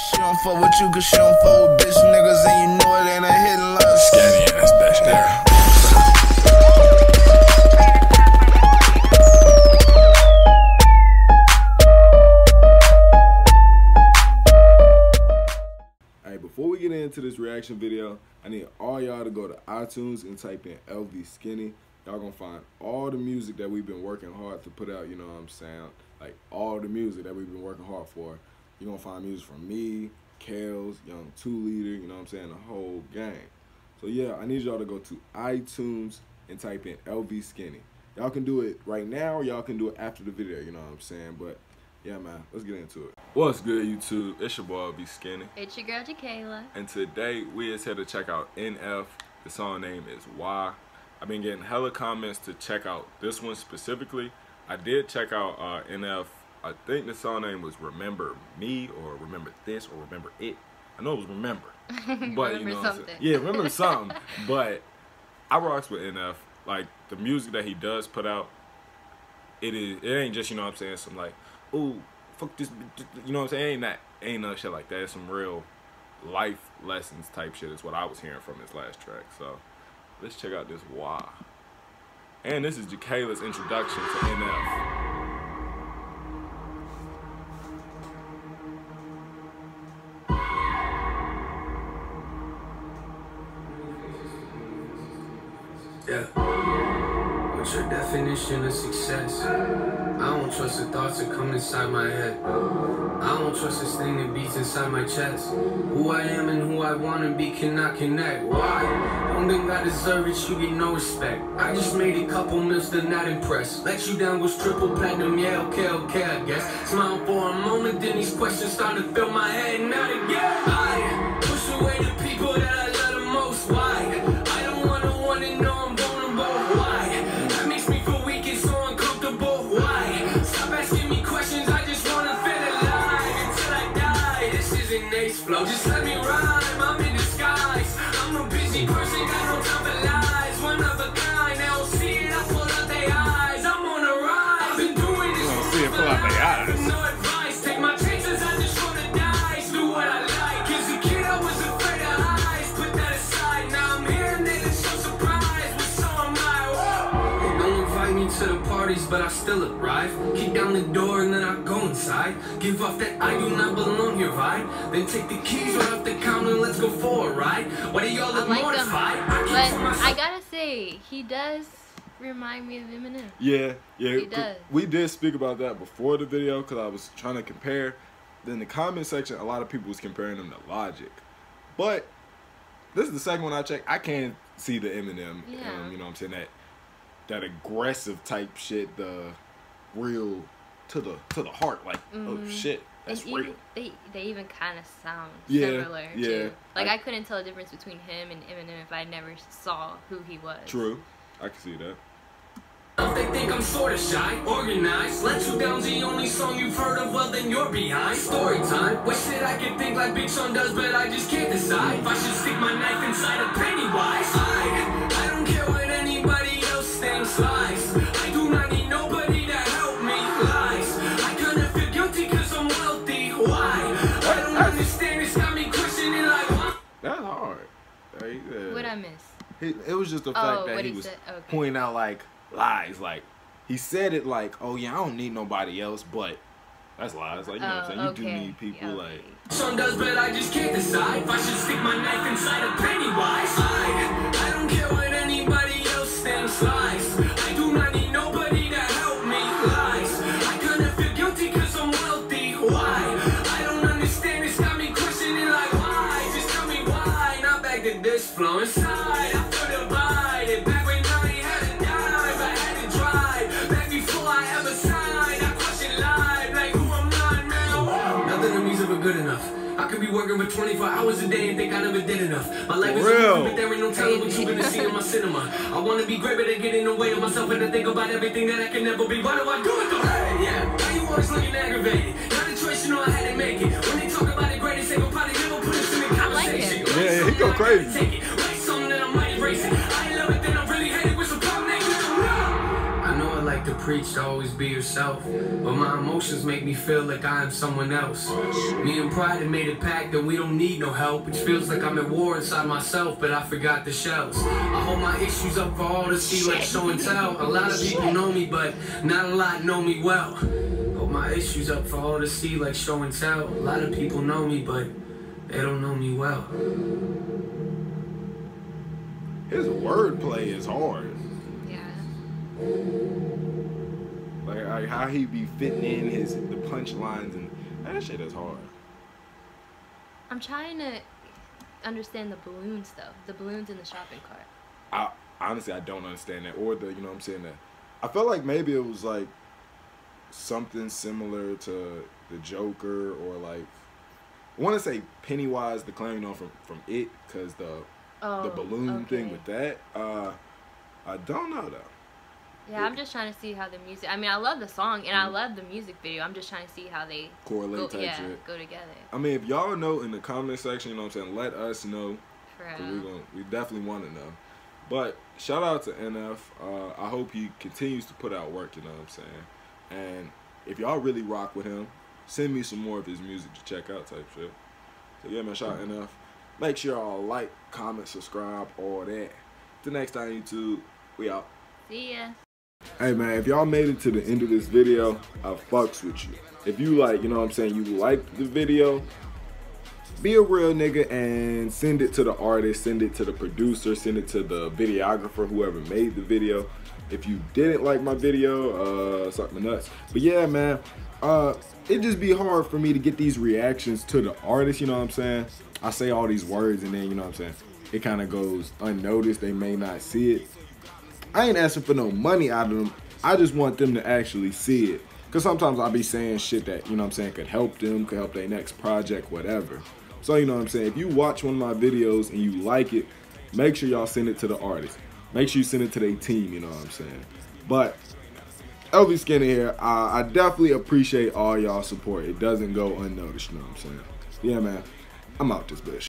She don't fuck with you cause she don't fuck with bitch niggas, and you know it ain't a hidden love. Skinny ass bitch there. Alright, before we get into this reaction video, I need all y'all to go to iTunes and type in LV Skinny. Y'all gonna find all the music that we've been working hard to put out, you know what I'm saying? Like all the music that we've been working hard for. You're gonna find music from me, Kales, Young 2 Liter, you know what I'm saying, the whole gang. So yeah, I need y'all to go to iTunes and type in LV Skinny. Y'all can do it right now or y'all can do it after the video, you know what I'm saying? But yeah, man, let's get into it. What's good, YouTube? It's your boy, LV Skinny. It's your girl, Jakayla. And today, we is here to check out NF. The song name is Why. I've been getting hella comments to check out this one specifically. I did check out NF. I think the song name was Remember Me or Remember This or Remember It. I know it was Remember. But remember you know something. Yeah, remember something. But I rocks with NF. Like the music that he does put out, it ain't just, you know what I'm saying, some like, ooh, fuck this, you know what I'm saying? Ain't no shit like that. It's some real life lessons type shit is what I was hearing from his last track. So let's check out this Why. And this is Jakayla's introduction to NF. Yeah. What's your definition of success? I don't trust the thoughts that come inside my head. I don't trust this thing that beats inside my chest. Who I am and who I wanna be cannot connect. Why? Don't think I deserve it, you get no respect. I just made a couple mils, they're not impressed. Let you down was triple platinum, yeah, okay, I guess. Smile for a moment, then these questions start to fill my head, not again. I push away the people that I love the most. Why? I don't wanna know I'm vulnerable. Why? That makes me feel weak and so uncomfortable. Why? Stop asking me questions, I just wanna feel alive until I die. This isn't Ace Flow, just let me rhyme, I'm in disguise. I'm a busy person, got no time for lies. One of a kind, they don't see it, I pull out their eyes. I'm on a rise, I've been doing this for life. No advice, take my chances, I just roll the dice. Do what I like, as a kid I was afraid of heights. Put that aside, now I'm here and they just so surprised. But so am I. They don't invite me to the parties, but I still arrive. Kick down the door and then I go inside. Give off that I do not belong here vibe. Then take the keys right off the counter and let's go for a ride. What are y'all look mortified? But I gotta say, he does remind me of Eminem. Yeah. He does. We did speak about that before the video because I was trying to compare. Then in the comment section, a lot of people was comparing them to Logic. But this is the second one I checked. I can't see the Eminem, Yeah. you know what I'm saying, that aggressive type shit, the real to the heart, like, oh shit, that's and real. They even kind of sound Yeah, similar too. Like I I couldn't tell the difference between him and Eminem if I never saw who he was. True, I can see that. They think I'm sorta shy, organized. Let you down's the only song you've heard of, well then you're behind. Story time, wish that I could think like Big Sean does, but I just can't decide if I should stick my knife inside a Pennywise. I don't care what anybody else thinks, lies. I do not need nobody to help me, lies. I kinda feel guilty cause I'm wealthy, why? I don't understand, it's got me questioning like why? That's hard. What'd I miss? It was just the fact that what he he was said? Okay. pointing out like lies, like he said it like, oh yeah, I don't need nobody else, but that's lies, like, you know what I'm saying, you do need people, like Sean does, but I just can't decide if I should stick my knife inside a Pennywise. I don't care what anybody else thinks, lies. I do not need nobody to help me, lies. I kinda feel guilty cause I'm wealthy, why? I don't understand, it's got me questioning like why? Just tell me why, not back to this flow inside. I feel divided, back when I ain't had a dive, I had to drive. Back before I ever signed, I question live, like who am I now? Nothing to me's ever good enough. I could be working for 24 hours a day and think I never did enough. My life is a movie, but there ain't no telling what you gonna see in my cinema. I wanna be great, but I get in the way of myself and I think about everything that I can never be. Why do I do it though? Hey, yeah, now you always looking aggravated. Not a choice, you know I had to make it. When they talk about it great, they say go probably never put us in the conversation. yeah, he go crazy. Take it, write something that I might erase it. I ain't love it, then I really hate it with some problem niggas. I know I like to preach to always be yourself, but my emotions make me feel like I am someone else. Me and Pride have made a pact that we don't need no help, which feels like I'm at war inside myself, but I forgot the shells. I hold my issues up for all to see like show and tell. A lot of people know me, but not a lot know me well. Hold my issues up for all to see like show and tell. A lot of people know me, but they don't know me well. His wordplay is hard. Yeah. Like how he be fitting in the punchlines, and that shit is hard. I'm trying to understand the balloons though. The balloons in the shopping cart. Honestly, I don't understand that, or you know what I'm saying, that I felt like maybe it was like something similar to the Joker, or like I want to say Pennywise the Clown, you know, from It, because the balloon thing with that. I don't know though. Yeah, I'm just trying to see how the music. I mean, I love the song and I love the music video. I'm just trying to see how they correlate go, shit. go together. I mean, if y'all know in the comment section, you know what I'm saying, let us know. For We definitely want to know. But shout out to NF. I hope he continues to put out work, you know what I'm saying. And if y'all really rock with him, send me some more of his music to check out type shit. So yeah, man, shout out NF. Make sure y'all like, comment, subscribe, all that. Till next time, YouTube, we out. See ya. Hey man, if y'all made it to the end of this video, I fucks with you. If you like, you know what I'm saying, you like the video, be a real nigga and send it to the artist, send it to the producer, send it to the videographer, whoever made the video. If you didn't like my video, suck my nuts. But yeah, man, it just be hard for me to get these reactions to the artist, you know what I'm saying? I say all these words and then, you know what I'm saying, it kind of goes unnoticed. They may not see it. I ain't asking for no money out of them. I just want them to actually see it. Because sometimes I'll be saying shit that, you know what I'm saying, could help them, could help their next project, whatever. So, you know what I'm saying, if you watch one of my videos and you like it, make sure y'all send it to the artist. Make sure you send it to their team, you know what I'm saying. But, LV Skinny here, I definitely appreciate all y'all support. It doesn't go unnoticed, you know what I'm saying. Yeah, man, I'm out this bitch.